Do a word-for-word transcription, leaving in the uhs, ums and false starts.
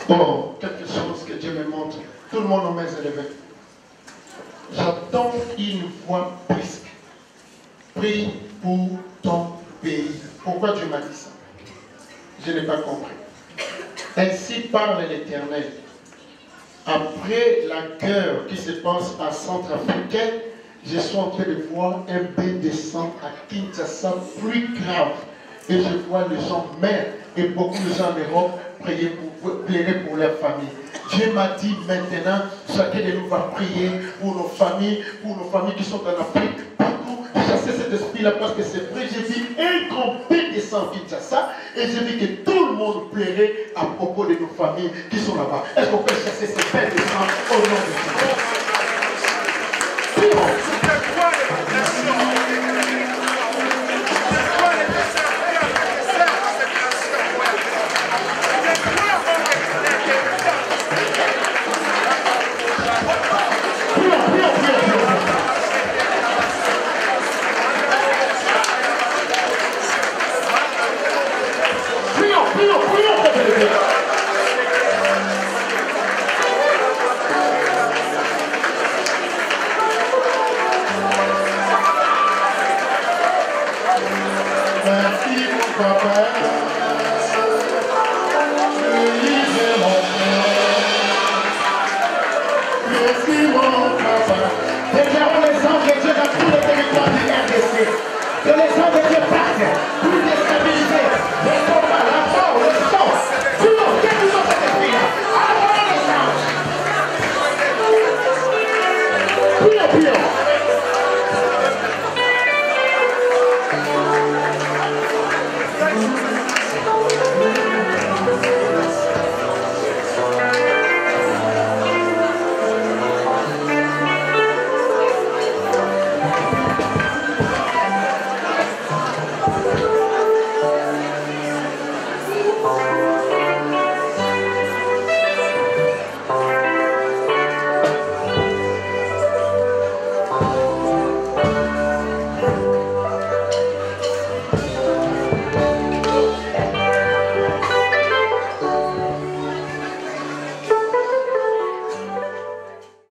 Oh, quelque chose que Dieu me montre. Tout le monde aux mains élevées. J'attends une voix presque. Prie pour ton pays. Pourquoi Dieu m'a dit ça? Je n'ai pas compris. Ainsi parle l'Éternel. Après la guerre qui se passe à Centrafrique, je suis en train de voir un bain de sang à Kinshasa plus grave. Et je vois les gens mères et beaucoup de gens en Europe prier pour, plaider pour leur famille. Dieu m'a dit maintenant, chacun de nous va prier pour nos familles, pour nos familles qui sont en Afrique, partout. Chasser cet esprit-là parce que c'est vrai, j'ai vu un grand bain de sang à Kinshasa et j'ai vu que tout le monde plairait à propos de nos familles qui sont là-bas. Est-ce qu'on peut chasser ces bains de sang au nom de Dieu?